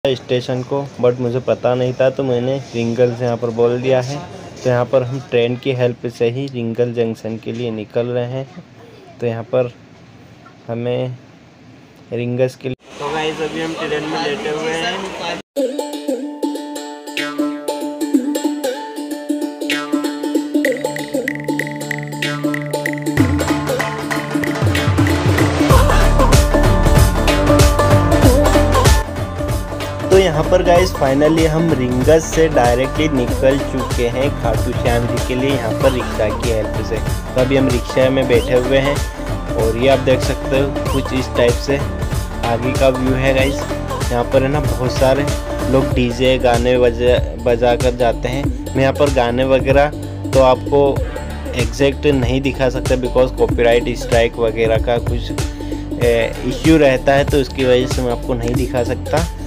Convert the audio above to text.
Station को, but मुझे पता नहीं था तो मैंने रिंगल से यहाँ पर बोल दिया है। तो यहाँ पर हम ट्रेन की हेल्प से ही रिंगल जंक्शन के लिए निकल रहे हैं। तो यहाँ पर हमें रिंगस के लिए तो गाइस अभी हम ट्रेन में लेटे हुए हैं। तो यहाँ पर गाइस फाइनली हम रिंगस से डायरेक्टली निकल चुके हैं खाटू श्याम जी के लिए, यहाँ पर रिक्शा की हेल्प से। तो अभी हम रिक्शा में बैठे हुए हैं और ये आप देख सकते हो कुछ इस टाइप से आगे का व्यू है गाइस। यहाँ पर है ना बहुत सारे लोग डीजे गाने बजा कर जाते हैं। मैं यहाँ पर गाने वगैरह तो आपको एग्जैक्ट नहीं दिखा सकता बिकॉज कॉपीराइट स्ट्राइक वगैरह का कुछ इश्यू रहता है, तो उसकी वजह से मैं आपको नहीं दिखा सकता।